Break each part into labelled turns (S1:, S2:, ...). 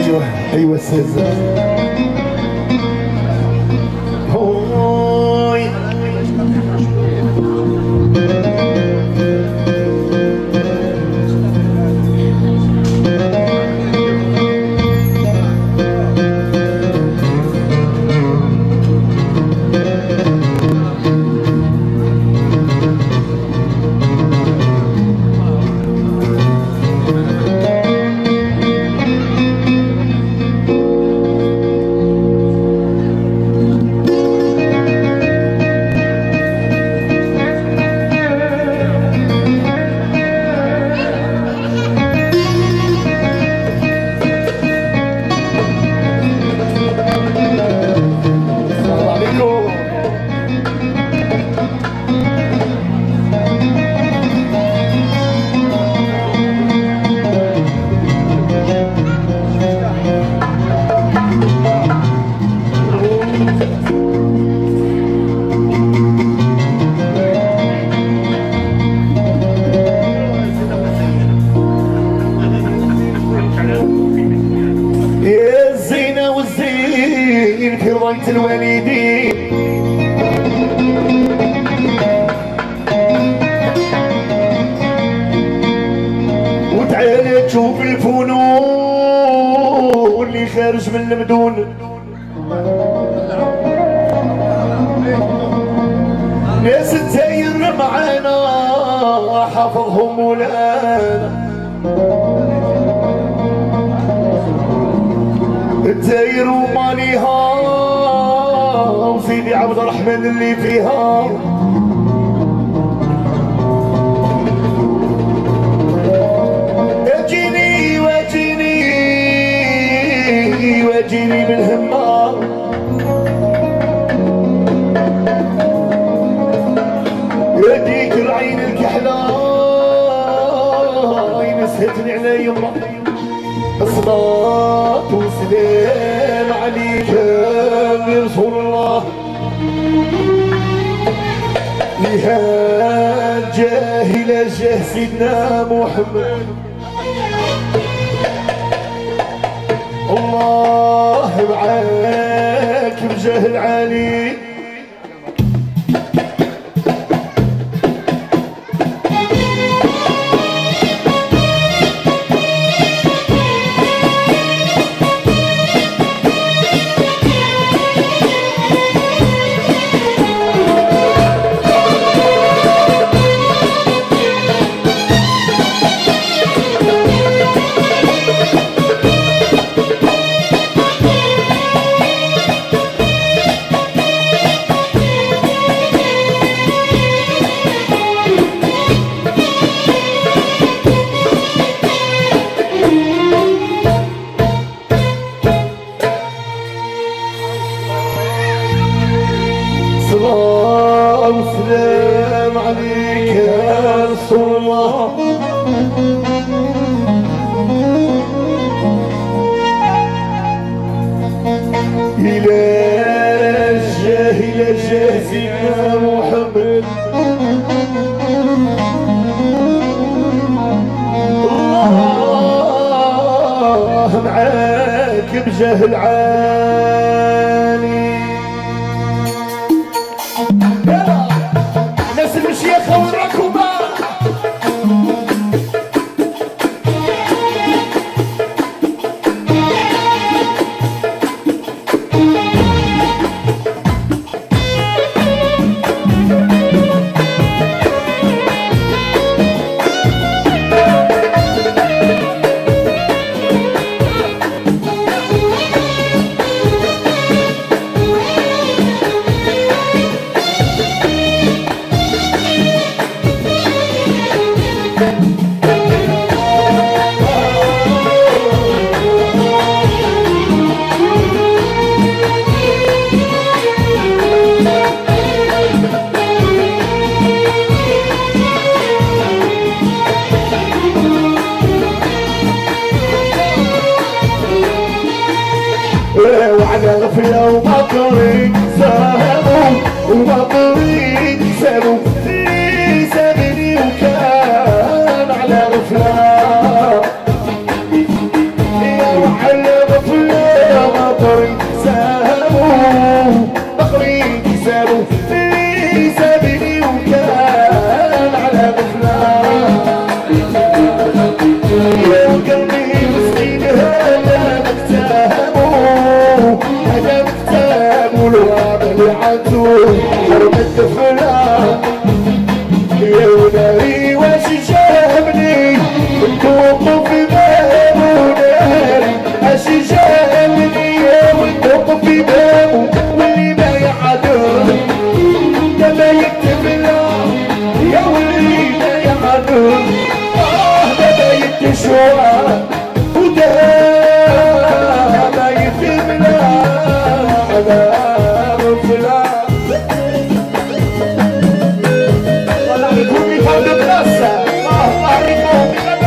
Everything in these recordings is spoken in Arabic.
S1: ايوه استاذ. في ضيت الوالدين وتعالى تشوف الفنون اللي خارج من المدون. ناس تزاير معانا حافظهم مولانا، الداير وماليها وسيدي عبد الرحمن اللي فيها. اجيني واجيني واجيني بالهمة، يديك العين الكحلة نسهتني على يمه. الصلاة والسلام عليك يا رسول الله، يا جاهل جاه سيدنا محمد. الله معاك بجاه العالي. الصلاة والسلام عليك يا رسول الله. إلى جاه سيدنا محمد. الله معاك بجاه العالي. ناس المشيخة والركوبة وعلى غفلة ومطريق سابوا ومطريق سابوا اللي سابني وكان على غفلة. يا وعلى غفلة شوار ودام يثمنا على غفلة طلع لكم يفهم بنفسه الله عليكم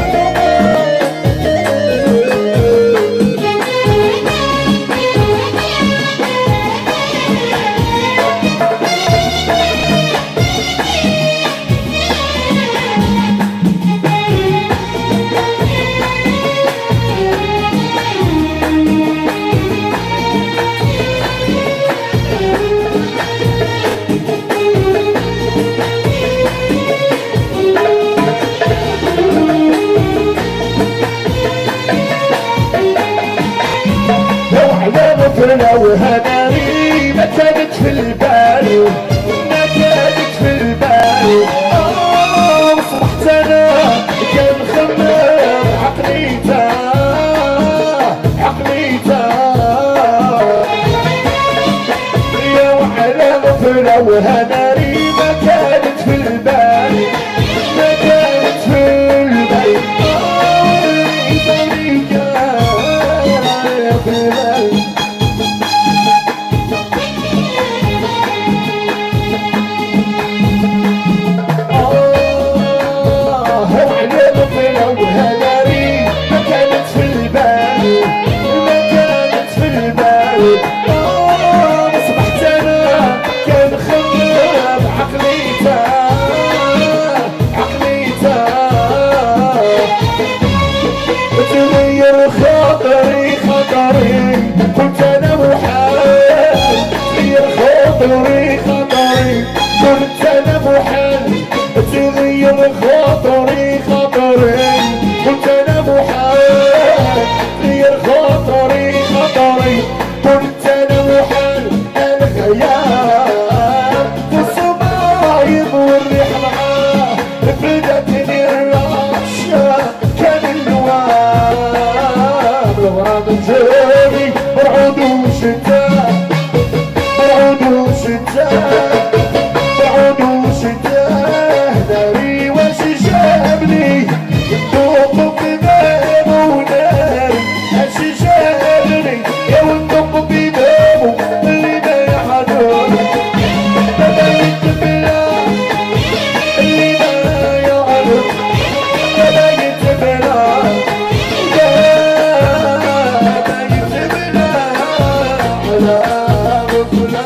S1: وهناري ما كانت في البال ما كانت في البال وصبحت انا كان خمام عقليته يا وعلى غفلة وهناري ما كانت في البال ما كانت في البال في البال كنت انا محال تغير خاطري كنت انا محال تغير خاطري كنت انا محال تغير خاطري كنت انا محال الغياب في الصبايب والريح معاه فردتني الرعشة كان النواب الغرام الجاري برعود وشتاء ناري واش جابني الذوق بباب وناري اش جابني يا والذوق بباب اللي ما يحضرني بدا يتبلى اللي ما يعرف بدا يتبلى على غفلة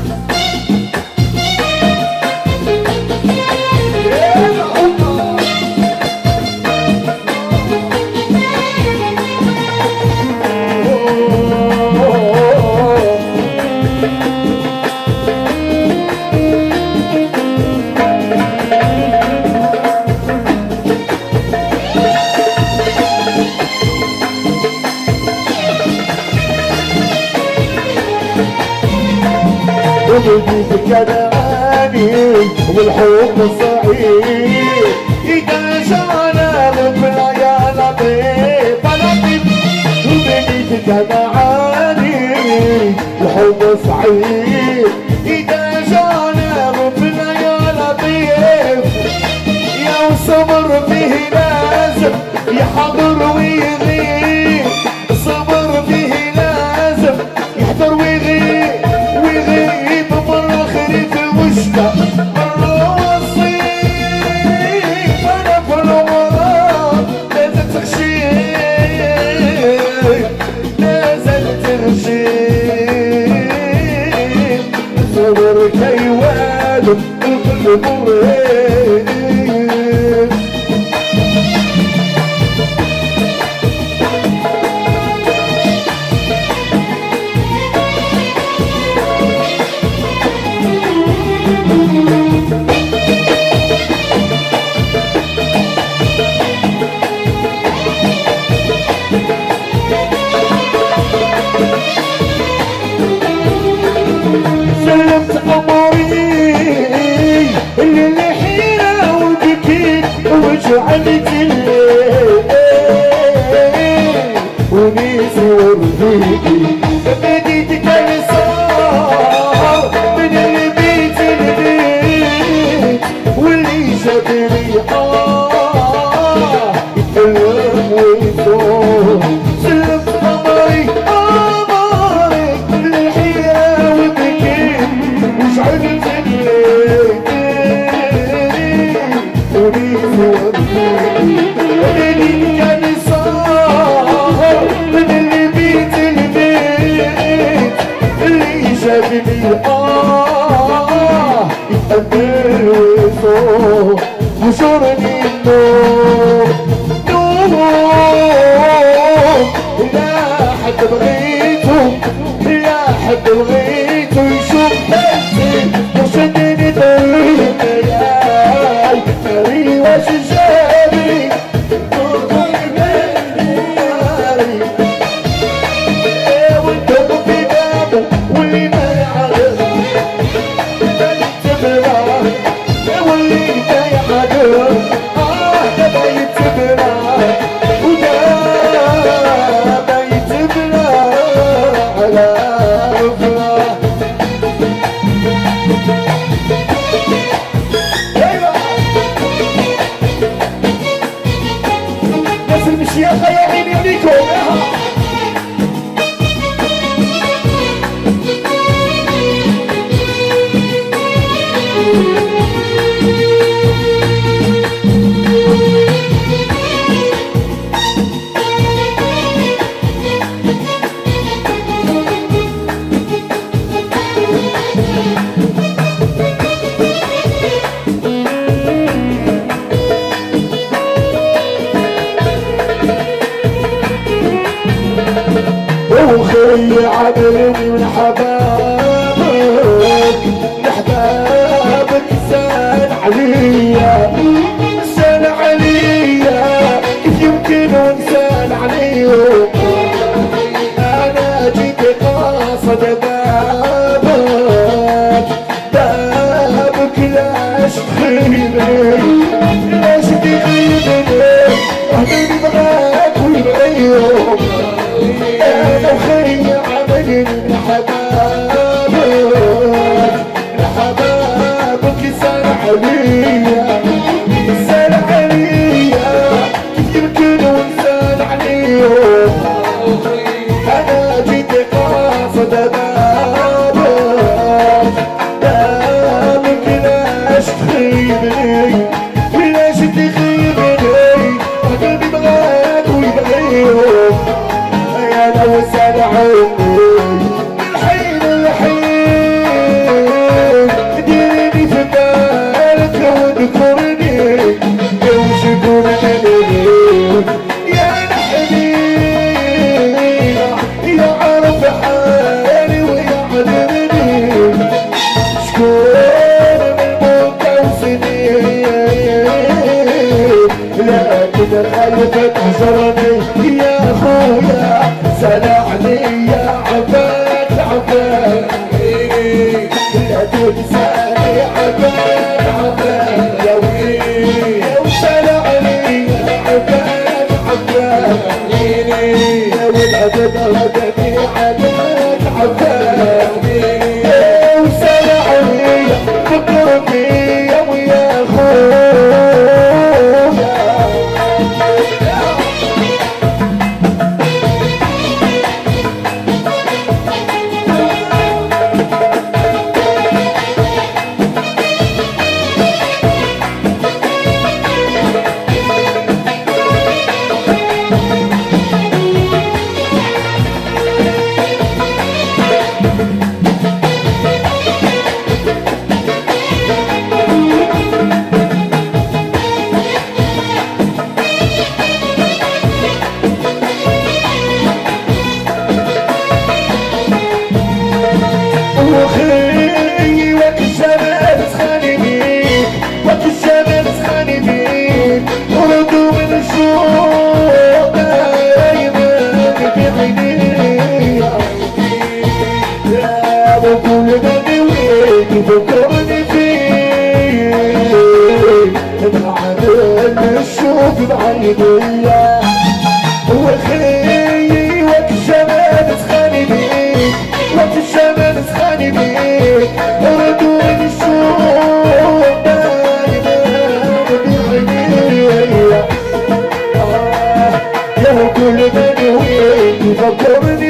S1: وبديتك انا اني والحب صعيب اذا جانا غفلة يا لطيف وبديتك انا عاني الحب صعيب اذا جانا غفلة يا لطيف يا وصبر فيه لازم يحضر ويغيب صبر فيه لازم يحضر ويغيب مرة خريف وشتا مرة وصيف أنا في الغرام لازم تغشيم صبر كي والد الكل مريم سلمت أمري اللي حيرة وبكيت وجعلت الليل ونيسي ورفيقي بديت كان صار من البيت واللي جابني يتكلم الناس المشيخة يا عيني عليكم. وخلي عبرني من حبابك، من حبابك سال عليا، سال عليا، كيف يمكن وانسال عليهم؟ انا جيت قاصد بابك، بابك لاش تخيبني، لاش تخيبني، اهدني بغاك ويبعيهم. انا خير عملي من حبابك، من حبابك سال عليا، سال عليا، كيف يمكن وانسال عليهم؟ انا جيت قاصد بابك، بابك لاش تخيبني، لاش تخيبني، قلبي بغاك ويبغيهم. انا وسال عمري الحين الحين، ديريني في بالك واذكرني، وشكرني يا الحنين، يا عرف حالي ويا عذرني، شكون من موت وسنين، لكن خلفك هجرني يا اخويا، سال عليا عباد عباد، لا تنساني عباد عباد يا ويلي، وسال عليا عباد عباد يا والعبد غدني عباد عباد، وسال عليا فكرني يا ويا اخويا. وخي وقت الشمال تخاني بيك، وقت الشمال تخاني بيك، وردوا من الشوق دايما في عينيا، يا وكل ما نويت فكرني فيك، نعمل الشوق بعينيا. وخي وقت الشمال تخاني بيك، وقت الشمال تخاني بيك، ردوا من الشوق دايما بعينيا، يا كل ما نويت فكرني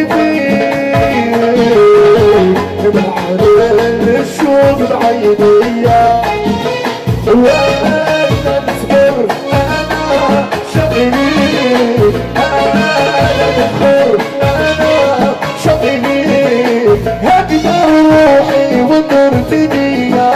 S1: فيك، بعمل الشوق بعينيا. وانا نصبر انا شقيني، انا نخر انا شقيني، هكذا روحي ونرتدي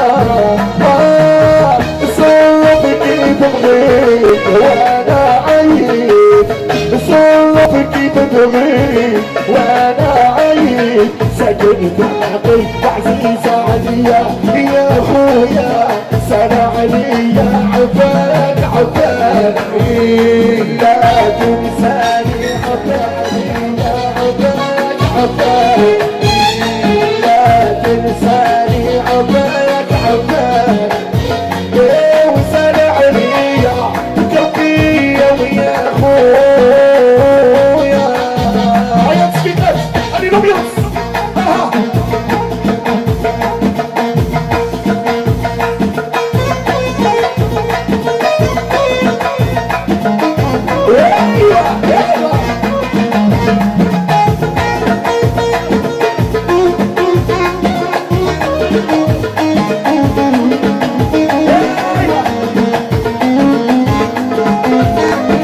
S1: صرف كيف بغيت وانا عيد، صرف كيف بغيت وانا عيد، ساكن بعقل عزيزة عليا يا اخويا، سال عليا عباد عباد، لا تنساني عباد يا عباد عباد، لا تنساني عباد عباد، وسال عليا قلبي ويا اخويا. عيط سبيكات اني نبيض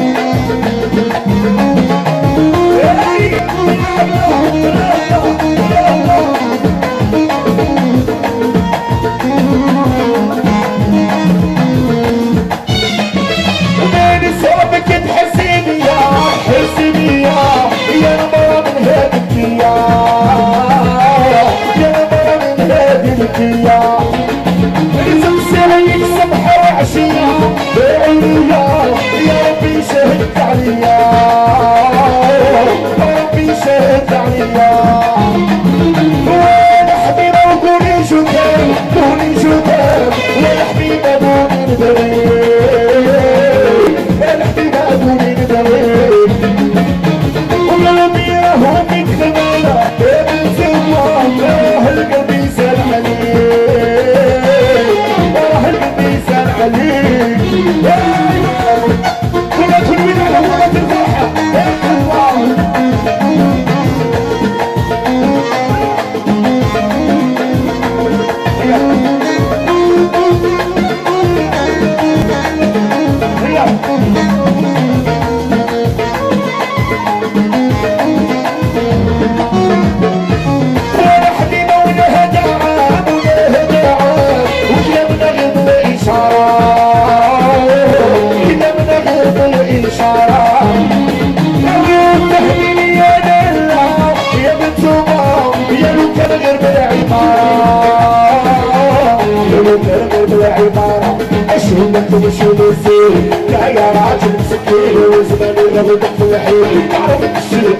S1: تمشي للزين لا يا راجل مسكين وزماني غلط في الحين تعرف الشيء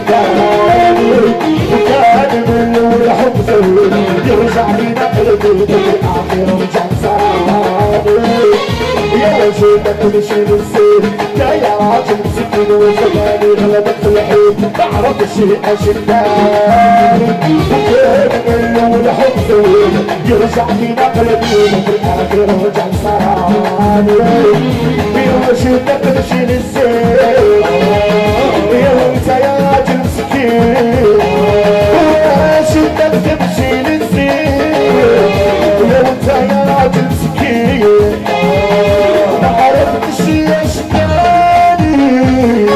S1: اشداني وكان من الاول حب زين يرجع لينا قلبي في الاخير ورجع صاراني يا رجل تمشي للزين لا يا راجل مسكين وزماني غلط في الحين تعرف الشيء اشداني وكان من الاول حب زين يرجع لينا قلبي في الاخير ورجع صاراني يا شدك تمشي للزين يا وانت يا راجل مسكين يا شدك تمشي للزين يا وانت يا راجل مسكين ما عرفتش ايش كاني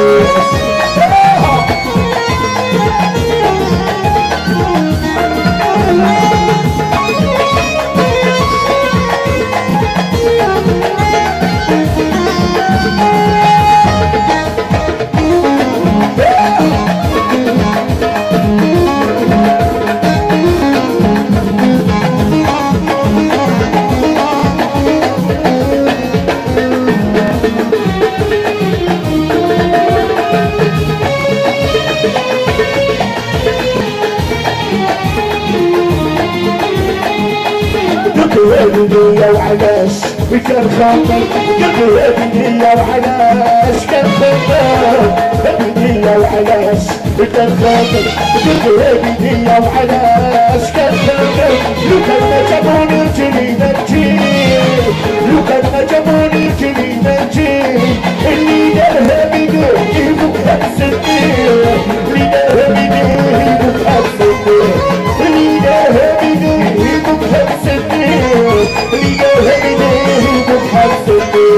S1: يا وعلاش كان خاطر قلبي ابني يا وعلاش كان خاطر ابني يا وعلاش كان خاطر قلبي ابني يا وعلاش كان خاطر لو كان ما جابوني رجلي نجي لو كان ما جابوني رجلي نجي اللي دارها بيدو يبوك هالسني اللي دارها بيدو يبوك هالسني اللي دارها بيدو يبوك هالسني اللي دارها بيدو يبوك هالسني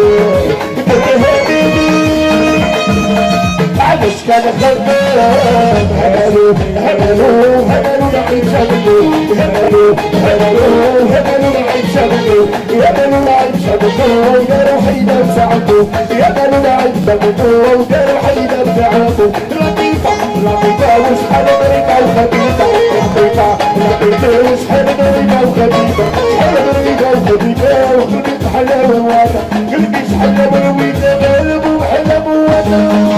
S1: علاش كان خدام هبلو هبلو هبلو نعيش هبلو هبلو هبلو هبلو نعيش هبلو هبلو نعيش هبلو دارو حيدة بساعته هبلو نعيش هبلو دارو حيدة بساعته لطيفة لطيفة وشحال مريضة وخبيثة لطيفة لطيفة وشحال مريضة وخبيثة شحال مريضة وخبيثة وقلبي حلا وواتا قلبي شحال مرويتة غالب وحلا بواتا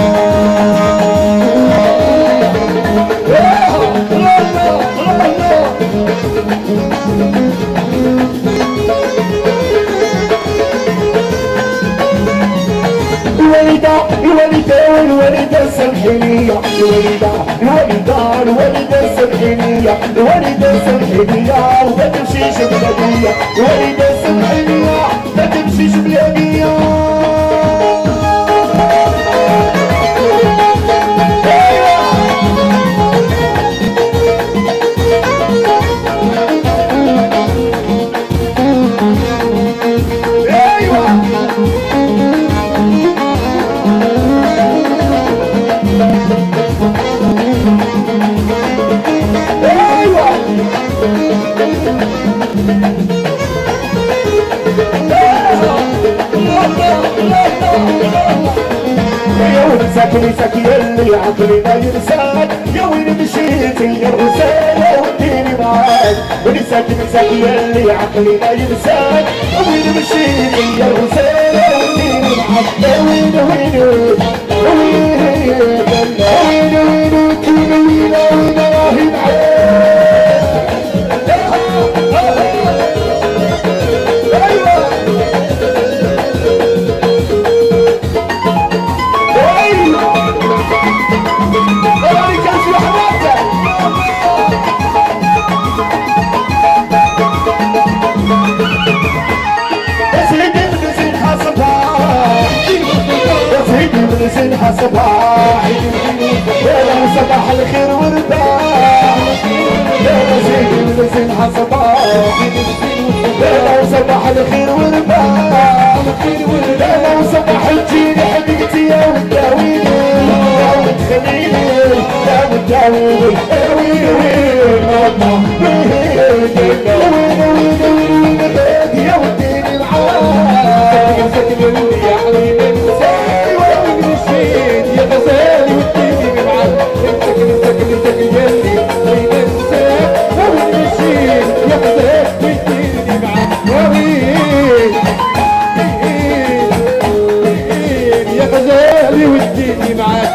S1: الوالدة السمحينية الوالدة السمحينية الوالدة السمحينية وما تمشيش بلادية الوالدة السمحينية ما تمشيش بلادية ونساك يلي عقلي ما ينساك يا وين مشيتي يا الرسالة وديني معاك ونساك يلي عقلي ما ينساك وين مشيتي يا الرسالة وديني معاك يا وين وين وين راهي زينها صباح يا صباح الخير ورباح يا زينها صباح يا صباح الخير ورباح يا صباح الجيل حبيبتي يا وداويني يا وتخليني يا وداويني وين يا وديني معاك يا حبيبي يا غزالي وديني معاك انت يلي وين انساك وين مشيت يا غزالي وديني معاك يا غزالي وديني معاك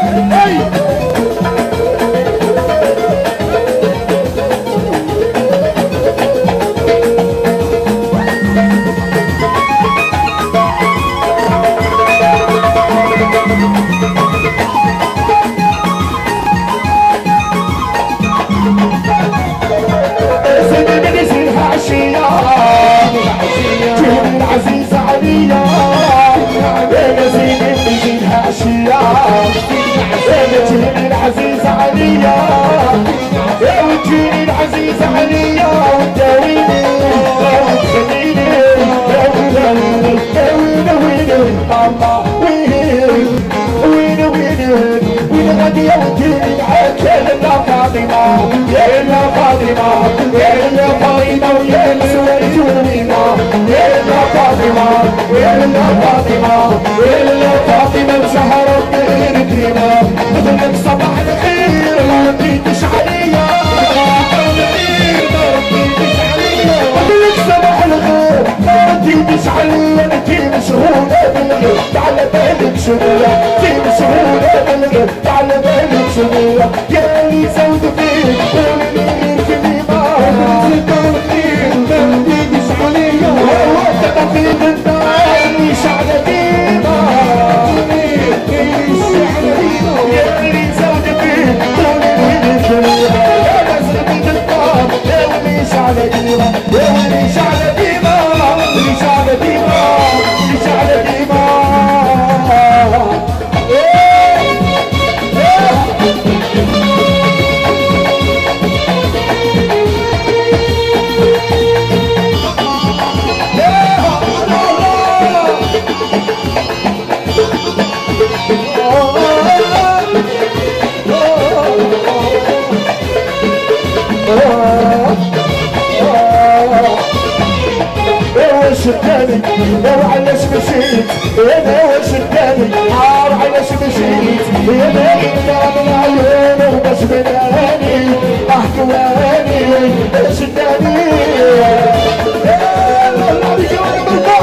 S1: العزيزة عليا يا زينب بجينها أشياء يا وجهي العزيزة عليا يا وجهي العزيزة عليا وتداويني وتخليني يا ويلي يا ويلي ماما وين غادي يا وديني معاك يا لا فاطمة يا لا فاطمة يا لا فاطمة ويا سويتوني يا لا فاطمة يا لا فاطمة يا لا فاطمة وشهرت غير كريمة مثلك صباح الخير ما رديتش عليا مثلك صباح الخير ما رديتش عليا انتي مشغولة بالغير تعال بالك شوية انتي مشغولة بالغير تعال بالك شوية يا اللي زود فيك قولي كلمة في الدار شعلة ديما يا اللي زود فيه طولي الكلمة يا نزل من الدار يا ولي شعلة ديما يا ولي شعلة ديما ولي شعلة ديما ولي شعلة ديما شداني لو علاش مشيت انا وشداني عار علاش مشيت انا إلا من عيونه وباش بداني احكواني شداني الله عليك وانا مرتاح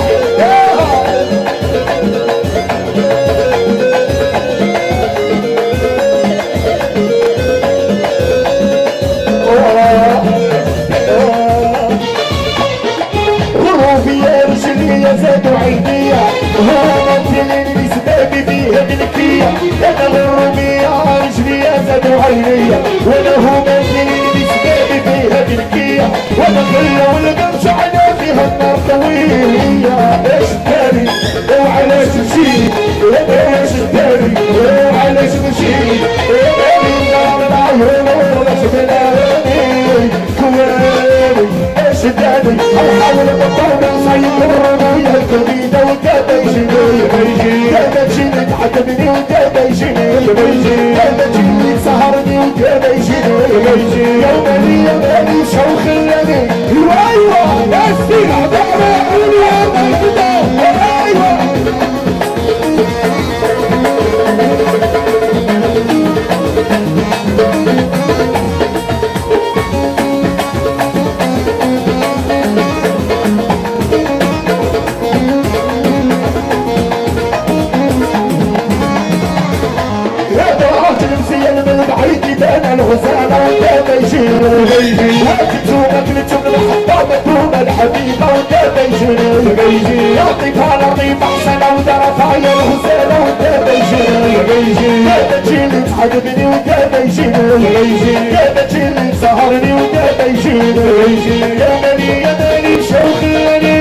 S1: زادوا عينيا هو اللي سبابي فيها ملكية انا غربية رجليا زادوا عينيا وانا هما اللي سبابي فيها ملكية وانا خلة والقمش على فيها النار طويلة ايش التاني وعلاش مشيت ايش التاني وعلاش مشيت النار العيون ولاش بلاني كواني ايش التاني احاول ابطل صيرني الكبيدة وكذا يجيني كذا تجيني تعتبني وكذا يجيني كذا تجيني سهرني وكذا يجيني يوم مالي شو خلاني ايوه بس العبارة ايوه ايوه هذا عهد المزيان من بعيد يبان الغزالة وانت بيجيني وقتو اكلتو من الحبة مدومة الحبيبة وانت بيجيني يعطيك العظيم احسن ودرفع يا الغزالة وانت بيجيني يا بتجيني تعجبني وانت بيجيني يا بتجيني تسهرني وانت بيجيني يا مالي يا مالي شوقيني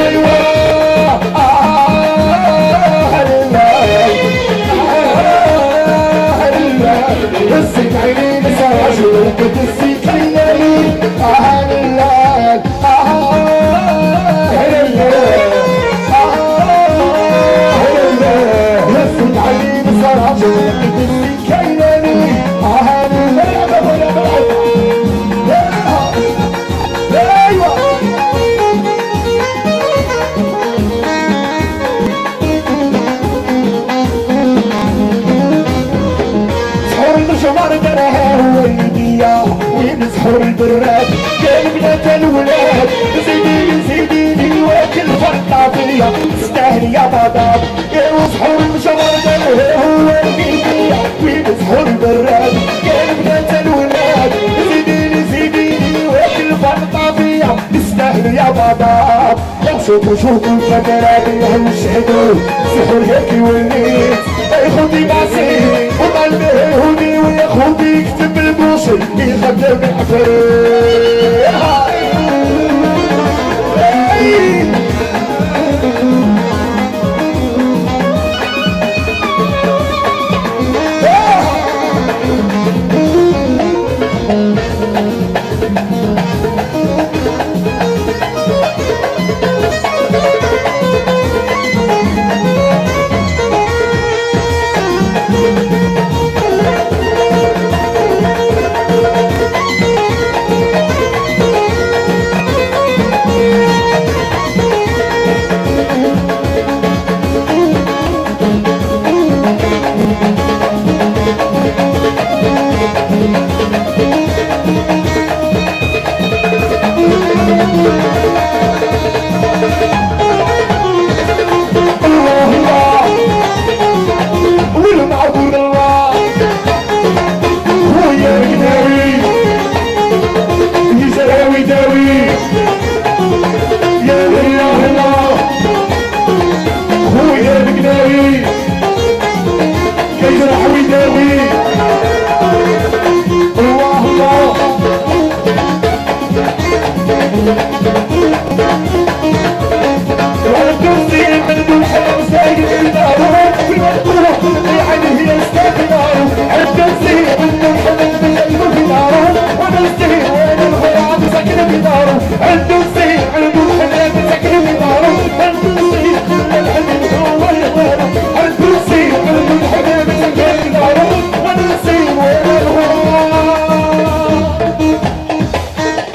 S1: هزك عيني مساج وبتسيك عيني هلال هزك عيني مساج وبتسيك عيني سحور البراد قال بنات الولاد زيديني زيديني واكل فرطة فيا تستاهل يا بابا وسحور المشوار هو البيبيا وين سحور البراد قال بنات الولاد زيديني زيديني واكل فرطة فيا تستاهل يا بابا لو شوفوا الفترات يهوشهدوا سحور هيك وليت خذي معسي وقلبي هوني ويا خذي يكتب البوصل يخدم العفريت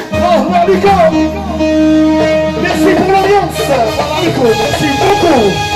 S1: Merci pour l'ambiance. Merci beaucoup.